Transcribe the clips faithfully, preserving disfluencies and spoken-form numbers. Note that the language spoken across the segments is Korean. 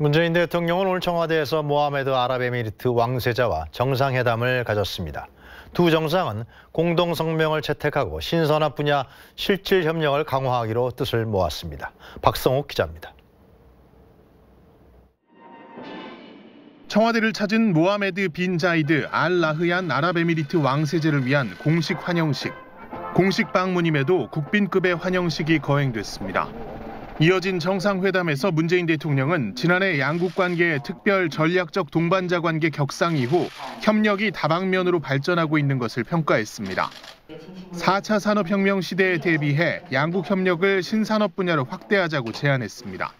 문재인 대통령은 오늘 청와대에서 모하메드 아랍에미리트 왕세자와 정상회담을 가졌습니다. 두 정상은 공동성명을 채택하고 신산업 분야 실질 협력을 강화하기로 뜻을 모았습니다. 박성욱 기자입니다. 청와대를 찾은 모하메드 빈 자이드 알 나흐얀 아랍에미리트 왕세자를 위한 공식 환영식. 공식 방문임에도 국빈급의 환영식이 거행됐습니다. 이어진 정상회담에서 문재인 대통령은 지난해 양국 관계의 특별 전략적 동반자 관계 격상 이후 협력이 다방면으로 발전하고 있는 것을 평가했습니다. 사 차 산업혁명 시대에 대비해 양국 협력을 신산업 분야로 확대하자고 제안했습니다.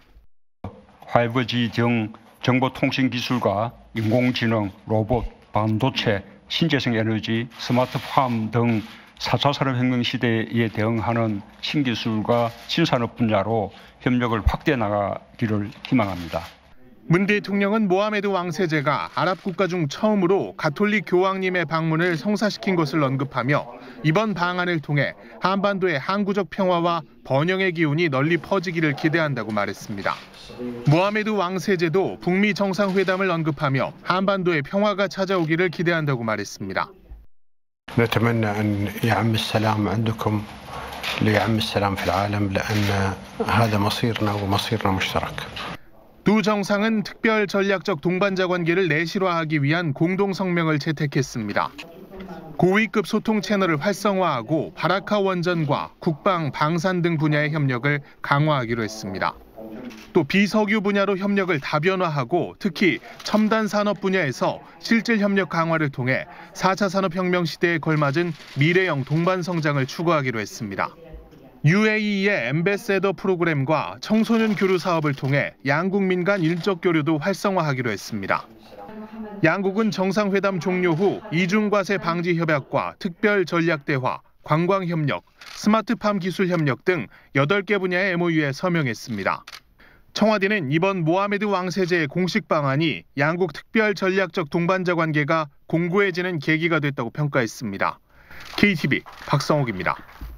파이브지 등 정보통신기술과 인공지능, 로봇, 반도체, 신재생 에너지, 스마트팜 등 사 차 산업혁명 시대에 대응하는 신기술과 신산업 분야로 협력을 확대해 나가기를 희망합니다. 문 대통령은 모하메드 왕세자가 아랍 국가 중 처음으로 가톨릭 교황님의 방문을 성사시킨 것을 언급하며 이번 방안을 통해 한반도의 항구적 평화와 번영의 기운이 널리 퍼지기를 기대한다고 말했습니다. 모하메드 왕세자도 북미 정상회담을 언급하며 한반도의 평화가 찾아오기를 기대한다고 말했습니다. نتمنى أن يعم السلام عندكم ليعم السلام في العالم لأن هذا مصيرنا ومصيرنا مشترك. 두 정상은 특별 전략적 동반자 관계를 내실화하기 위한 공동 성명을 채택했습니다. 고위급 소통 채널을 활성화하고 바라카 원전과 국방, 방산 등 분야의 협력을 강화하기로 했습니다. 또 비석유 분야로 협력을 다변화하고 특히 첨단 산업 분야에서 실질 협력 강화를 통해 사 차 산업혁명 시대에 걸맞은 미래형 동반 성장을 추구하기로 했습니다. 유에이이의 엠베세더 프로그램과 청소년 교류 사업을 통해 양국 민 간 인적 교류도 활성화하기로 했습니다. 양국은 정상회담 종료 후 이중과세 방지 협약과 특별 전략 대화, 관광 협력, 스마트팜 기술 협력 등 여덟 개 분야의 엠오유에 서명했습니다. 청와대는 이번 모하메드 왕세자의 공식 방안이 양국 특별 전략적 동반자 관계가 공고해지는 계기가 됐다고 평가했습니다. 케이티비 박성욱입니다.